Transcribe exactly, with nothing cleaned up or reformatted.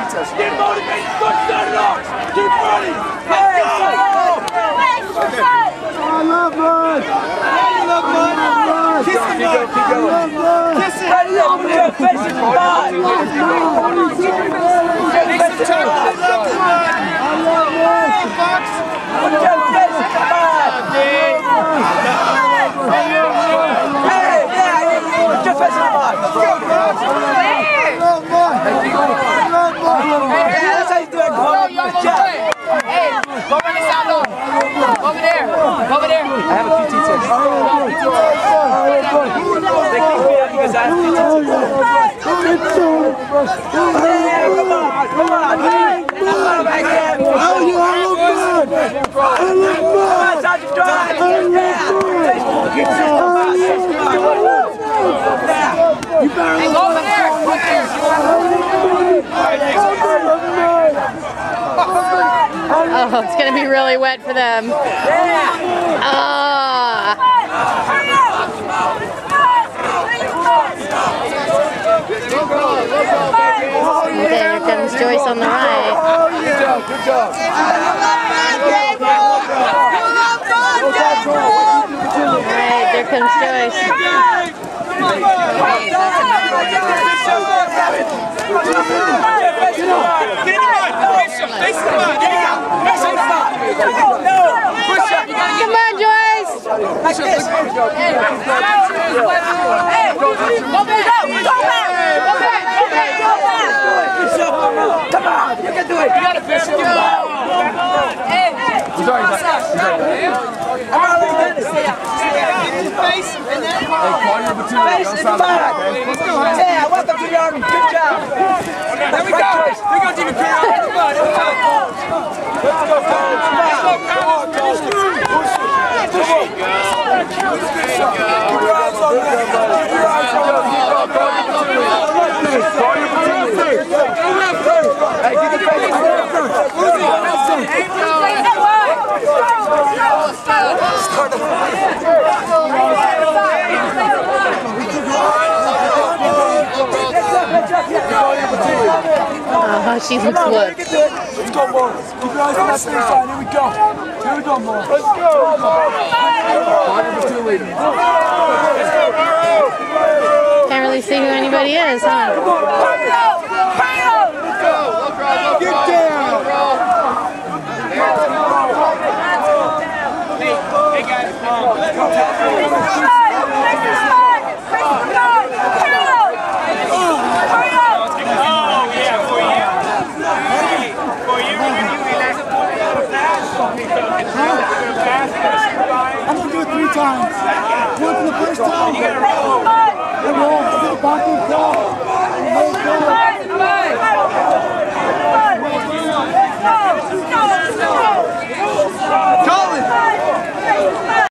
test. Get motivated. Start starting off. Keep running. Let's go. I love mud. I love mud. Kiss the mud. Keep going. Kiss it. Ready up. Put your face in the mud. Make some time. I love mud. I love mud. Fox. Put your face in the mud. Hey, yeah, put your face in the mud. Let's go, Fox. I love mud. I love mud. Yeah, that's how you do it. Good job. Hey, go run the sound off. Over there. Over there. I have a P T test. They keep me out because I have P T test. Yeah, come on, come on. Come on back here. Oh, you I love mud. I love mud. Come on, Sergeant Drive. You better hey, go over there. Over there. Oh, it's gonna be really wet for them. Ah. There comes Joyce on the right. Good job, good job. Alright, there comes Joyce. Come on, Joyce! Like this. Hey, go back! Go back! Go back! Go back! Go back! Come on, you can do it. You gotta finish it. Hey, he's already done. He's already done. I'm already done this. Face and then face and back. Yeah, welcome to the Army. Good job. There we go. There we go, David. Let's go. Let's go, Let's go, Let's go. Hey, get the face. Oh, she looks whooped. Let's go, Mo. Keep your eyes on that finish line. Here we go. Here we go, Mo. Let's go. Can't really see who anybody is, huh? Get down. Hey, guys. Let's go. I'm gonna do it three times. One for the first time.